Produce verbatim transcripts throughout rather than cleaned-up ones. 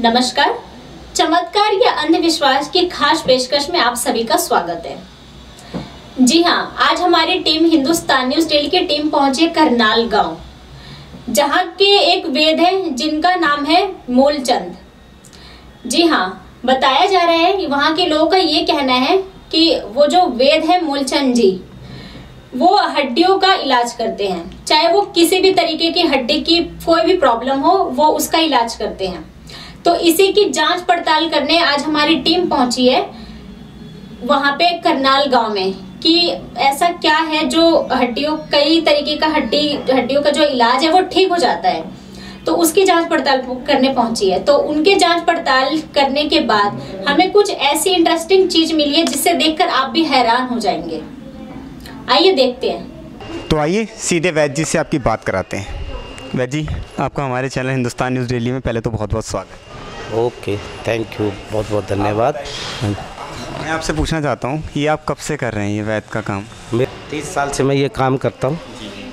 नमस्कार। चमत्कार या अंधविश्वास की खास पेशकश में आप सभी का स्वागत है। जी हाँ, आज हमारी टीम हिंदुस्तान न्यूज डेली की टीम पहुंची करनाल गांव, जहां के एक वेद है जिनका नाम है मूलचंद। जी हाँ, बताया जा रहा है वहां के लोगों का ये कहना है कि वो जो वेद है मूलचंद जी, वो हड्डियों का इलाज करते हैं। चाहे वो किसी भी तरीके की हड्डी की कोई भी प्रॉब्लम हो, वो उसका इलाज करते हैं। तो इसी की जांच पड़ताल करने आज हमारी टीम पहुंची है वहां पे करनाल गांव में कि ऐसा क्या है जो हड्डियों कई तरीके का हड्डी हड्डियों का जो इलाज है वो ठीक हो जाता है। तो उसकी जांच पड़ताल करने पहुंची है। तो उनके जांच पड़ताल करने के बाद हमें कुछ ऐसी इंटरेस्टिंग चीज मिली है जिससे देखकर आप भी हैरान हो जाएंगे। आइए देखते हैं। तो आइए सीधे वैद जी से आपकी बात कराते हैं। वैद जी, आपका हमारे चैनल हिंदुस्तान न्यूज़ डेली में पहले तो बहुत बहुत स्वागत है। ओके, थैंक यू, बहुत बहुत धन्यवाद। मैं आपसे पूछना चाहता हूँ, ये आप कब से कर रहे हैं ये वैद का काम? मैं तीस साल से मैं ये काम करता हूँ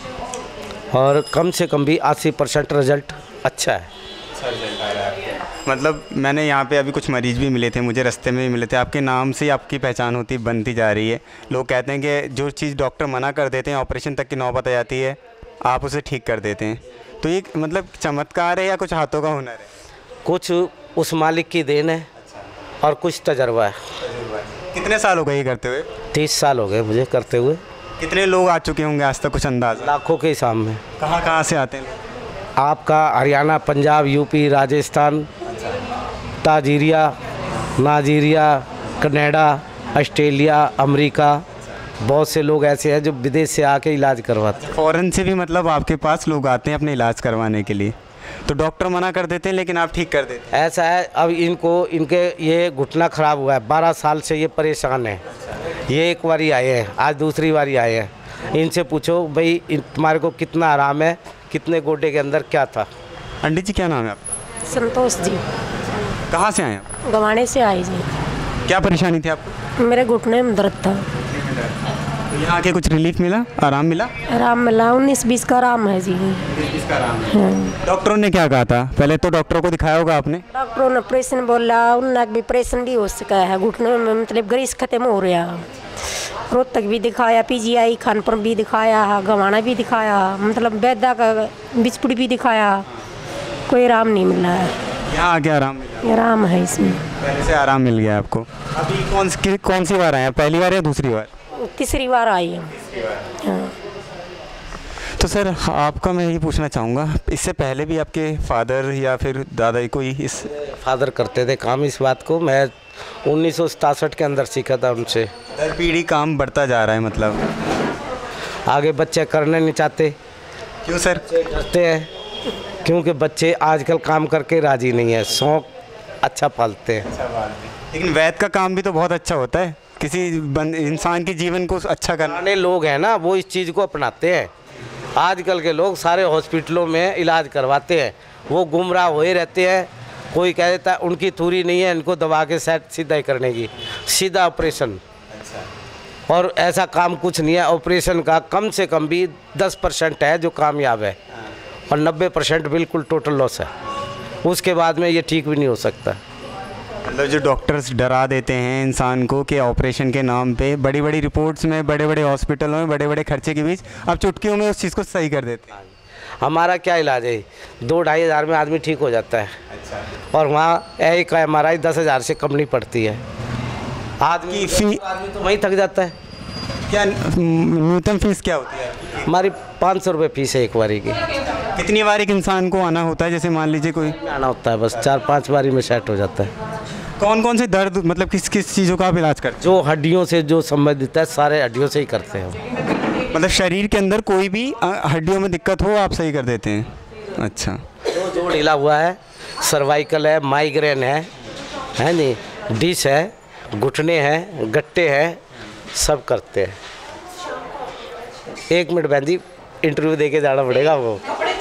और कम से कम भी अस्सी परसेंट रिजल्ट अच्छा है। अच्छा रिजल्ट आ रहा है आपको? मतलब मैंने यहाँ पे अभी कुछ मरीज भी मिले थे, मुझे रास्ते में भी मिले थे। आपके नाम से ही आपकी पहचान होती बनती जा रही है। लोग कहते हैं कि जो चीज़ डॉक्टर मना कर देते हैं, ऑपरेशन तक की नौबत आ जाती है, आप उसे ठीक कर देते हैं। तो ये मतलब चमत्कार है या कुछ हाथों का हुनर है? कुछ उस मालिक की देन है और कुछ तजर्बा है। कितने साल हो गए ये करते हुए? तीस साल हो गए मुझे करते हुए। कितने लोग आ चुके होंगे आज तक, कुछ अंदाज़ा? लाखों के हिसाब में। कहाँ कहाँ से आते हैं? आपका हरियाणा, पंजाब, यूपी, राजस्थान, ताजीरिया, नाजीरिया, कनाडा, ऑस्ट्रेलिया, अमेरिका, बहुत से लोग ऐसे हैं जो विदेश से आके इलाज करवाते हैं। फ़ॉरेन से भी मतलब आपके पास लोग आते हैं अपने इलाज करवाने के लिए? तो डॉक्टर मना कर देते हैं लेकिन आप ठीक कर देते हैं? ऐसा है, अब इनको इनके ये घुटना ख़राब हुआ है, बारह साल से ये परेशान है। ये एक बारी आए हैं, आज दूसरी बारी आए हैं। इनसे पूछो भाई इन तुम्हारे को कितना आराम है, कितने गोडे के अंदर क्या था। आंटी जी, क्या नाम है आपका? संतोष जी। कहाँ से आए आप? गवाने से आई जी। क्या परेशानी थी आपको? मेरे घुटने में दर्द था। यहाँ आके कुछ रिलीफ मिला, आराम मिला? आराम मिला, उन्नीस बीस का आराम है जी। बीस का आराम है। डॉक्टरों ने क्या कहा था? पहले तो डॉक्टरों को दिखाया होगा आपने? डॉक्टरों ने ऑपरेशन बोला, उन्होंने भी ऑपरेशन भी हो सका है घुटने में, मतलब ग्रीस खत्म हो रहा। रोहतक भी दिखाया, पीजीआई खानपुर भी दिखाया, गवाना भी दिखाया, मतलब बैदा का बिचपुड़ी भी दिखाया, कोई आराम नहीं मिला है। यहाँ आके आराम मिला? आराम है इसमें, पहले से आराम मिल गया आपको। अभी कौन सी कौन सी बार आए हैं, पहली बार या दूसरी बार? तीसरी बार आई है। हाँ। तो सर आपका मैं यही पूछना चाहूँगा, इससे पहले भी आपके फादर या फिर दादा कोई इस फादर करते थे काम इस बात को। मैं उन्नीस सौ सतासठ के अंदर सीखा था उनसे। दर पीढ़ी काम बढ़ता जा रहा है मतलब? आगे बच्चे करने नहीं चाहते। क्यों सर? डरते हैं क्योंकि बच्चे आजकल काम करके राजी नहीं है, शौक अच्छा पालते हैं। लेकिन वैद का काम भी तो बहुत अच्छा होता है, किसी इंसान के जीवन को अच्छा करने। लोग हैं ना, वो इस चीज़ को अपनाते हैं। आजकल के लोग सारे हॉस्पिटलों में इलाज करवाते हैं, वो गुमराह हुए रहते हैं। कोई कह देता है उनकी थूरी नहीं है, इनको दबा के सेट सीधा ही करने की, सीधा ऑपरेशन। और ऐसा काम कुछ नहीं है। ऑपरेशन का कम से कम भी दस परसेंट है जो कामयाब है और नब्बे परसेंट बिल्कुल टोटल लॉस है। उसके बाद में ये ठीक भी नहीं हो सकता। मतलब जो डॉक्टर्स डरा देते हैं इंसान को कि ऑपरेशन के नाम पे, बड़ी बड़ी रिपोर्ट्स में, बड़े बड़े हॉस्पिटलों में, बड़े बड़े खर्चे के बीच अब चुटकियों में उस चीज़ को सही कर देते हैं। हमारा क्या इलाज है, दो ढाई हज़ार में आदमी ठीक हो जाता है। अच्छा। और वहाँ एक एम आर आई दस हज़ार से कम नहीं पड़ती है। आदमी फी आदमी तो वहीं थक जाता है। क्या न्यूनतम फीस क्या होती है? हमारी पाँच सौ रुपये फीस है एक बारी की। कितनी बार एक इंसान को आना होता है? जैसे मान लीजिए कोई आना होता है, बस चार पांच बारी में सेट हो जाता है। कौन कौन से दर्द, मतलब किस किस चीज़ों का आप इलाज करते हैं? जो हड्डियों से जो संबंधित है, सारे हड्डियों से ही करते हैं। मतलब शरीर के अंदर कोई भी हड्डियों में दिक्कत हो आप सही कर देते हैं? अच्छा। जो जोड़ हिला हुआ है, सर्वाइकल है, माइग्रेन है, है नहीं, डिश है, घुटने हैं, गट्टे हैं, सब करते हैं। एक मिनट बहन जी, इंटरव्यू दे के जाना पड़ेगा वो।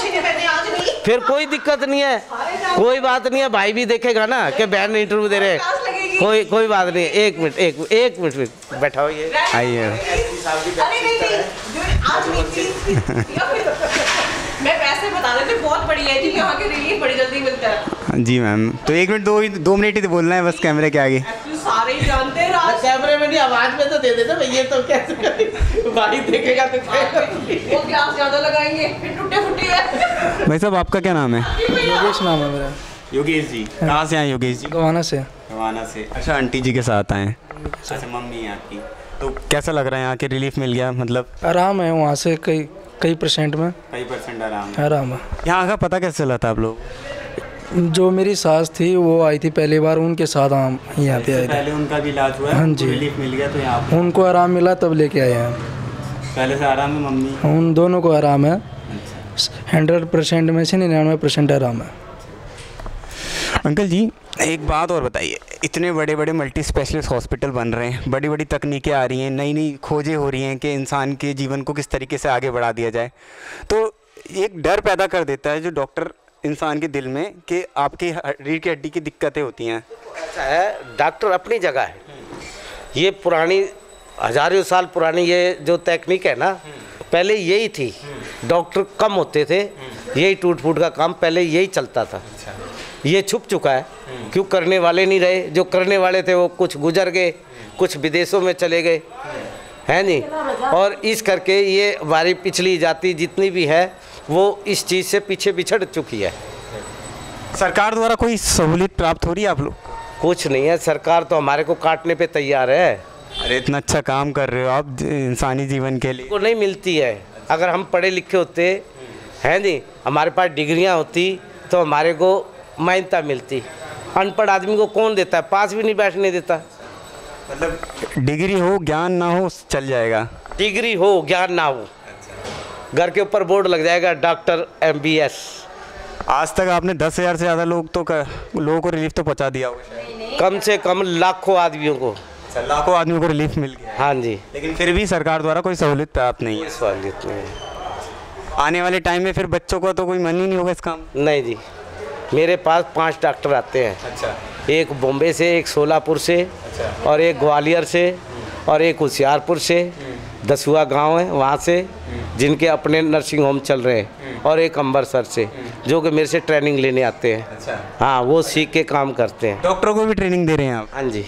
फिर कोई दिक्कत नहीं है, कोई बात नहीं है, भाई भी देखेगा ना कि बहन इंटरव्यू दे रहे हैं। कोई कोई बात नहीं है। एक मिनट एक एक मिनट बैठा होइए, आइए। मैं वैसे बता रही थी, बहुत बढ़िया है जी, यहाँ के रिलीफ बड़ी जल्दी मिलता है। जी मैम, तो एक मिनट दो दो मिनट ही तो बोलना है बस कैमरे के आगे। एक्चुअली सारे ही जानते हैं राज। कैमरे में नहीं, आवाज में तो दे देना भैया, तो कैसे भाई देखेगा तो वो ग्लास ज्यादा लगाएंगे फिर टूटे फूटे है। भाई साहब आपका क्या नाम है? योगेश नाम है मेरा। योगेश जी कहाँ से आए योगेश जी? गवाना से। गवाना से। अच्छा, आंटी जी के साथ आए? अच्छा, मम्मी यहाँ की। तो कैसा लग रहा है यहाँ के, रिलीफ मिल गया मतलब? आराम है वहाँ से, कई कई परसेंट में कई परसेंट आराम है। आराम है। यहाँ का पता कैसे चला था आप लोग? जो मेरी सास थी वो आई थी पहली बार, उनके साथ हम यहाँ पे आए थे। पहले उनका भी इलाज हुआ है? हाँ जी। रिलीफ मिल गया तो यहाँ पे उनको आराम मिला तब लेके आए हैं। पहले से आराम है मम्मी? उन दोनों को आराम है, हंड्रेड परसेंट में से निन्यानवे परसेंट आराम है। अंकल जी एक बात और बताइए, इतने बड़े बड़े मल्टी स्पेशलिस्ट हॉस्पिटल बन रहे हैं, बड़ी बड़ी तकनीकें आ रही हैं, नई नई खोजें हो रही हैं कि इंसान के जीवन को किस तरीके से आगे बढ़ा दिया जाए, तो एक डर पैदा कर देता है जो डॉक्टर इंसान के दिल में कि आपकी रीढ़ की हड्डी की दिक्कतें होती हैं। ऐसा है, डॉक्टर अपनी जगह है, ये पुरानी हजारों साल पुरानी ये जो तकनीक है ना, पहले यही थी। डॉक्टर कम होते थे, यही टूट फूट का काम पहले यही चलता था। ये छुप चुका है, क्यों करने वाले नहीं रहे, जो करने वाले थे वो कुछ गुजर गए, कुछ विदेशों में चले गए, हैं नहीं। और इस करके ये हमारी पिछली जाति जितनी भी है वो इस चीज़ से पीछे बिछड़ चुकी है। सरकार द्वारा कोई सहूलियत प्राप्त हो रही है आप लोग? कुछ नहीं है, सरकार तो हमारे को काटने पे तैयार है। अरे इतना अच्छा काम कर रहे हो आप इंसानी जीवन के लिए। को नहीं मिलती है। अगर हम पढ़े लिखे होते हैं नहीं, हमारे पास डिग्रियां होती तो हमारे को मान्यता मिलती। अनपढ़ आदमी को कौन देता है, पास भी नहीं बैठने देता। मतलब डिग्री हो ज्ञान ना हो चल जाएगा? डिग्री हो ज्ञान ना हो, घर के ऊपर बोर्ड लग जाएगा डॉक्टर एम बी एस। आज तक आपने दस हज़ार से ज़्यादा लोग तो कर, लोगों को रिलीफ तो पहुंचा दिया होगा? कम से कम लाखों आदमियों को, लाखों आदमियों को रिलीफ मिल गया। हाँ जी। लेकिन फिर भी सरकार द्वारा कोई सहूलियत प्राप्त नहीं है। सहूलियत नहीं है। आने वाले टाइम में फिर बच्चों को तो कोई मन ही नहीं होगा इस काम? नहीं जी, मेरे पास पांच डॉक्टर आते हैं। अच्छा। एक बॉम्बे से, एक सोलापुर से, अच्छा। और एक ग्वालियर से, और एक होशियारपुर से, दसुआ गांव है वहाँ से, जिनके अपने नर्सिंग होम चल रहे हैं, और एक अम्बरसर से जो कि मेरे से ट्रेनिंग लेने आते हैं। अच्छा। हाँ, वो सीख के काम करते हैं। डॉक्टरों को भी ट्रेनिंग दे रहे हैं आप? हाँ जी।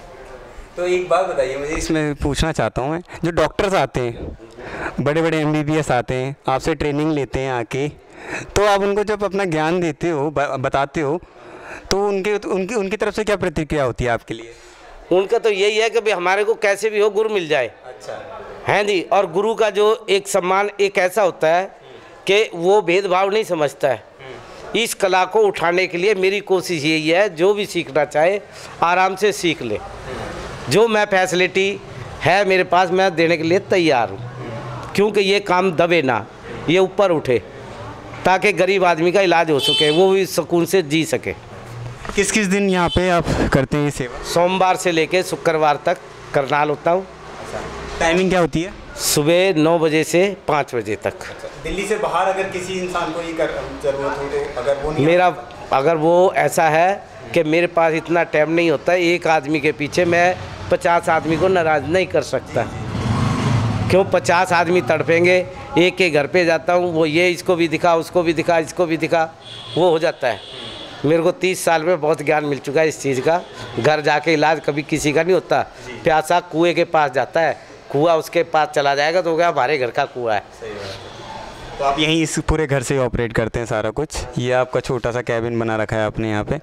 तो एक बात बताइए मुझे, इसमें पूछना चाहता हूँ मैं, जो डॉक्टर्स आते हैं, बड़े बड़े एम बी बी एस आते हैं, आपसे ट्रेनिंग लेते हैं आके, तो आप उनको जब अपना ज्ञान देते हो, बताते हो, तो उनके उनकी उनकी तरफ से क्या प्रतिक्रिया होती है आपके लिए? उनका तो यही है कि भाई हमारे को कैसे भी हो गुरु मिल जाए। अच्छा। हैं जी। और गुरु का जो एक सम्मान एक ऐसा होता है कि वो भेदभाव नहीं समझता है। इस कला को उठाने के लिए मेरी कोशिश यही है, जो भी सीखना चाहे आराम से सीख ले। जो मैं फैसिलिटी है मेरे पास, मैं देने के लिए तैयार हूँ, क्योंकि ये काम दबे ना, ये ऊपर उठे, ताकि गरीब आदमी का इलाज हो सके, वो भी सुकून से जी सके। किस किस दिन यहाँ पे आप करते हैं ये सेवा? सोमवार से लेके शुक्रवार तक करनाल होता हूँ। टाइमिंग क्या होती है? सुबह नौ बजे से पाँच बजे तक। दिल्ली से बाहर अगर किसी इंसान को ये कर जरूरत हो तो अगर वो नहीं, मेरा अगर वो ऐसा है कि मेरे पास इतना टाइम नहीं होता, एक आदमी के पीछे मैं पचास आदमी को नाराज़ नहीं कर सकता। क्यों पचास आदमी तड़पेंगे, एक के घर पे जाता हूँ, वो ये इसको भी दिखा, उसको भी दिखा, इसको भी दिखा, वो हो जाता है। मेरे को तीस साल में बहुत ज्ञान मिल चुका है इस चीज़ का। घर जाके इलाज कभी किसी का नहीं होता। प्यासा कुएं के पास जाता है, कुआं उसके पास चला जाएगा तो क्या हमारे घर का कुआं है। तो आप यहीं इस पूरे घर से ऑपरेट करते हैं सारा कुछ? ये आपका छोटा सा कैबिन बना रखा है आपने यहाँ पे।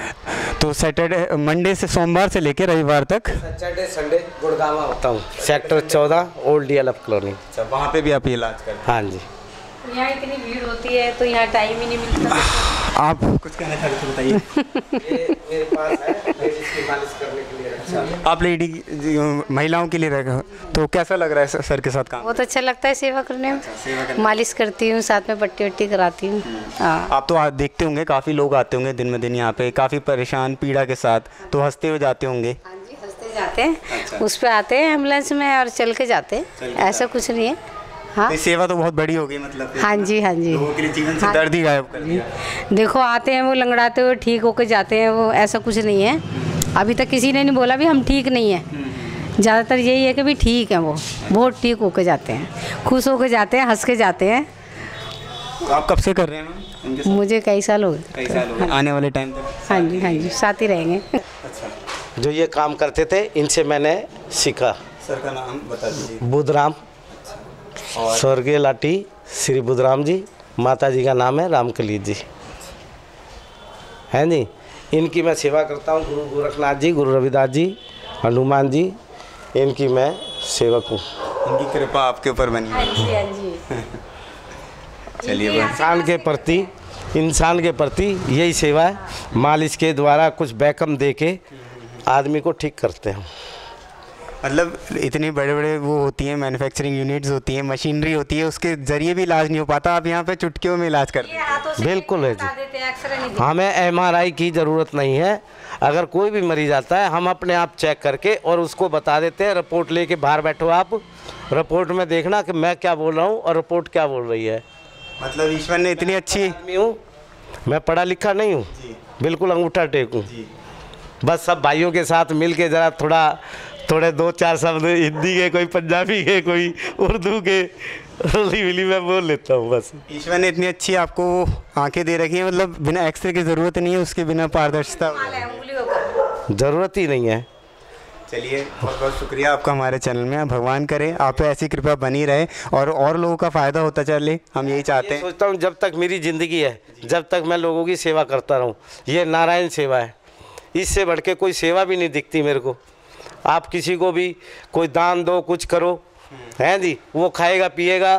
तो सैटरडे मंडे से सोमवार से लेकर रविवार तक? सैटरडे संडे गुड़गांव होता हूँ, सेक्टर चौदह old D L F colony. अच्छा, वहाँ पे भी आप ये इलाज करते हैं? हाँ जी। यहाँ इतनी भीड़ होती है तो यहाँ टाइम ही नहीं मिलता। आप कुछ कहना चाहते थे, बताइए। ये मेरे पास है लेडीज की मालिश करने के लिए रखा। आप लेडी महिलाओं के लिए रखा, तो कैसा लग रहा है सर के साथ काम? बहुत अच्छा लगता है सेवा करने में। मालिश करती हूँ, साथ में पट्टी वट्टी कराती हूँ। हाँ। आप तो देखते होंगे काफ़ी लोग आते होंगे दिन में दिन यहाँ पे, काफ़ी परेशान पीड़ा के साथ, तो हंसते हुए जाते होंगे? हाँ जी, हंसते जाते हैं। उस पर आते हैं एम्बुलेंस में और चल के जाते हैं, ऐसा कुछ नहीं है। हाँ, तो सेवा तो बहुत बड़ी होगी मतलब। हाँ जी, हाँ जी। लोगों के लिए जीवन से हाँ, दर्द ही गायब कर दिया। देखो आते हैं वो लंगड़ाते हुए ठीक होकर जाते हैं, वो ऐसा कुछ नहीं है। अभी तक किसी ने नहीं बोला भी हम ठीक नहीं हैं। ज़्यादातर यही है कि भी ठीक है, वो बहुत ठीक होकर जाते हैं, खुश होकर जाते हैं, हंस के जाते हैं। तो आप कब से कर रहे हैं मैम इनके साथ? मुझे कई साल हो गए। कई साल हो गए, आने वाले टाइम तक? हाँ जी हाँ जी, साथ ही रहेंगे। जो ये काम करते थे इनसे मैंने सीखा। सर का नाम बता दीजिए। बुधराम, स्वर्गीय लाठी श्री बुधराम जी, माता जी का नाम है रामकली जी, हैं जी। इनकी मैं सेवा करता हूँ। गुरु गोरखनाथ जी, गुरु रविदास जी, हनुमान जी, इनकी मैं सेवक हूँ। इनकी कृपा आपके ऊपर बनी है। हाँ जी हाँ जी। चलिए, इंसान के प्रति इंसान के प्रति यही सेवा है। मालिश के द्वारा कुछ बैकम दे के आदमी को ठीक करते हैं। मतलब इतनी बड़े बड़े वो होती हैं, मैन्युफैक्चरिंग यूनिट्स होती हैं, मशीनरी होती है, उसके ज़रिए भी इलाज नहीं हो पाता। आप यहाँ पे चुटकियों में इलाज करते हैं। बिल्कुल है जी। हमें एम आर आई की ज़रूरत नहीं है। अगर कोई भी मरीज आता है हम अपने आप चेक करके और उसको बता देते हैं। रिपोर्ट लेके बाहर बैठो आप, रिपोर्ट में देखना कि मैं क्या बोल रहा हूँ और रिपोर्ट क्या बोल रही है। मतलब ईश्वर ने इतनी अच्छी आदमी हूँ, मैं पढ़ा लिखा नहीं हूँ, बिल्कुल अंगूठा टेक हूँ। बस सब भाइयों के साथ मिल के ज़रा थोड़ा थोड़े दो चार शब्द हिंदी के, कोई पंजाबी के, कोई उर्दू के हल्दी मिली मैं बोल लेता हूँ बस। ईश्वर ने इतनी अच्छी आपको आंखें दे रखी हैं, मतलब बिना एक्सरे की ज़रूरत नहीं है, उसके बिना पारदर्शिता ज़रूरत ही नहीं है। चलिए, बहुत बहुत शुक्रिया आपका हमारे चैनल में। भगवान करे आप पे ऐसी कृपा बनी रहे और और लोगों का फ़ायदा होता चले, हम यही चाहते हैं। सोचता हूँ जब तक मेरी ज़िंदगी है, जब तक मैं लोगों की सेवा करता रहूँ। ये नारायण सेवा है, इससे बढ़ के कोई सेवा भी नहीं दिखती मेरे को। आप किसी को भी कोई दान दो, कुछ करो, हैं जी, वो खाएगा पिएगा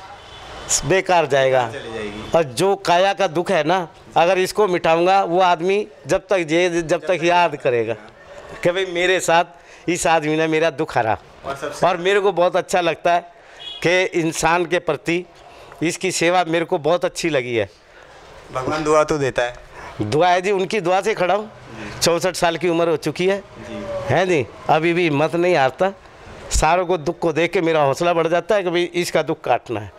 बेकार जाएगा। और जो काया का दुख है ना, अगर इसको मिटाऊंगा वो आदमी जब तक जे जब तक याद करेगा कि भाई मेरे साथ इस आदमी ने मेरा दुख हरा। और मेरे को बहुत अच्छा लगता है कि इंसान के प्रति इसकी सेवा मेरे को बहुत अच्छी लगी है। भगवान दुआ तो देता है। दुआ है जी, उनकी दुआ से खड़ा हूँ। चौंसठ साल की उम्र हो चुकी है, हैं जी, अभी भी हिम्मत नहीं हारता। सारों को दुख को देख के मेरा हौसला बढ़ जाता है कि भाई इसका दुख काटना है।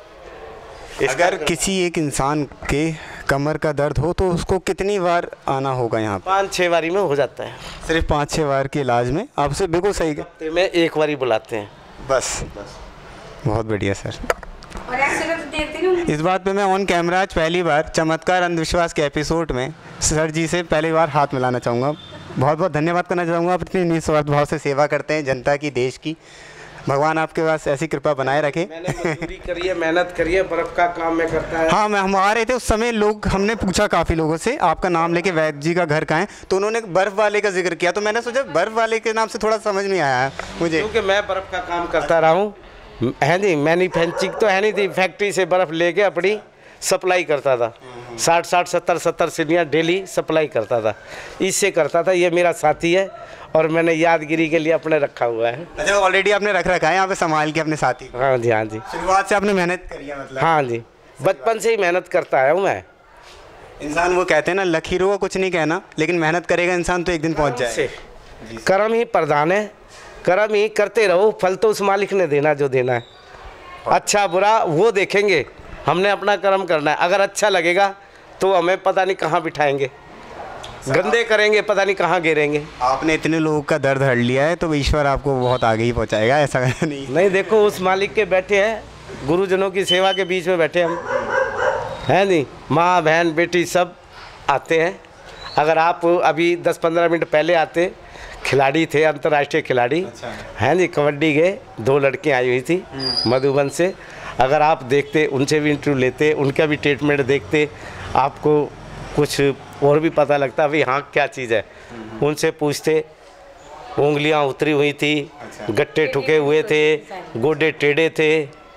अगर किसी एक इंसान के कमर का दर्द हो तो उसको कितनी बार आना होगा यहाँ? पाँच छः बारी में हो जाता है। सिर्फ पाँच छः बार के इलाज में आपसे बिल्कुल सही हफ्ते में एक बारी बुलाते हैं बस। बहुत बढ़िया सर। और एक्सरे तो देखते नहीं। इस बात पे मैं ऑन कैमरा आज पहली बार चमत्कार अंधविश्वास के एपिसोड में सर जी से पहली बार हाथ मिलाना चाहूँगा। बहुत बहुत धन्यवाद करना चाहूँगा। आप इतनी निस्वार्थ भाव से सेवा करते हैं जनता की, देश की। भगवान आपके पास ऐसी कृपा बनाए रखे। मैंने मजदूरी करी है, मेहनत करी है, बर्फ़ का काम में करता है। हाँ, मैं हम आ रहे थे उस समय, लोग हमने पूछा काफ़ी लोगों से आपका नाम लेके वैद्य जी का घर कहाँ है, तो उन्होंने बर्फ़ वाले का जिक्र किया। तो मैंने सोचा बर्फ़ वाले के नाम से थोड़ा समझ नहीं आया है मुझे, क्योंकि मैं बर्फ़ का काम करता रहा हूँ, है नहीं। मैन्युफैक्चरिंग तो है नहीं थी, फैक्ट्री से बर्फ़ लेके अपनी सप्लाई करता था। साठ साठ सत्तर सत्तर सीढ़ियाँ डेली सप्लाई करता था, इससे करता था। ये मेरा साथी है और मैंने यादगिरी के लिए अपने रखा हुआ है। अच्छा, ऑलरेडी आपने रख रखा है यहाँ पे संभाल के अपने साथी को? हाँ जी, हाँ जी। शुरुआत से आपने मेहनत करी है मतलब? हाँ जी, बचपन से ही मेहनत करता आया हूँ मैं। इंसान वो कहते हैं ना, लकीरों का कुछ नहीं कहना, लेकिन मेहनत करेगा इंसान तो एक दिन पहुँच जाए। कर्म ही प्रधान है, कर्म ही करते रहो, फल तो उस मालिक ने देना जो देना है। अच्छा बुरा वो देखेंगे, हमने अपना कर्म करना है। अगर अच्छा लगेगा तो हमें पता नहीं कहाँ बिठाएंगे, गंदे करेंगे पता नहीं कहाँ गिरेंगे। आपने इतने लोगों का दर्द हर लिया है तो ईश्वर आपको बहुत आगे ही पहुंचाएगा, ऐसा नहीं? नहीं, देखो उस मालिक के बैठे हैं, गुरुजनों की सेवा के बीच में बैठे हम, हैं नहीं। माँ बहन बेटी सब आते हैं। अगर आप अभी दस पंद्रह मिनट पहले आते, खिलाड़ी थे, अंतर्राष्ट्रीय खिलाड़ी, अच्छा। हैं जी, कबड्डी के दो लड़कियाँ आई हुई थी मधुबन से। अगर आप देखते, उनसे भी इंटरव्यू लेते, उनका भी ट्रीटमेंट देखते, आपको कुछ और भी पता लगता भाई हाँ क्या चीज़ है। उनसे पूछते, उंगलियां उतरी हुई थी, गट्टे ठुके हुए थे, गोडे टेढ़े थे,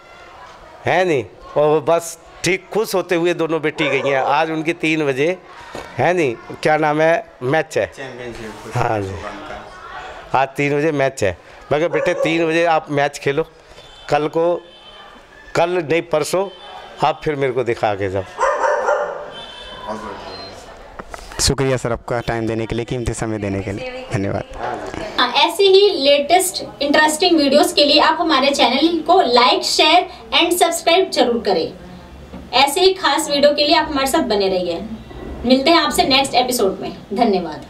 हैं नहीं। और बस ठीक खुश होते हुए दोनों बेटी गई हैं। आज उनकी तीन बजे, है नहीं, क्या नाम है, मैच है। हाँ जी, आज तीन बजे मैच है। मैं कहा बेटे तीन बजे आप मैच खेलो, कल को, कल नहीं परसों आप फिर मेरे को दिखा के जाओ। शुक्रिया सर आपका टाइम देने के लिए, कीमती समय देने के लिए, धन्यवाद। हाँ, ऐसे ही लेटेस्ट इंटरेस्टिंग वीडियोस के लिए आप हमारे चैनल को लाइक, शेयर एंड सब्सक्राइब जरूर करें। ऐसे ही खास वीडियो के लिए आप हमारे साथ बने रहिए। मिलते हैं आपसे नेक्स्ट एपिसोड में। धन्यवाद।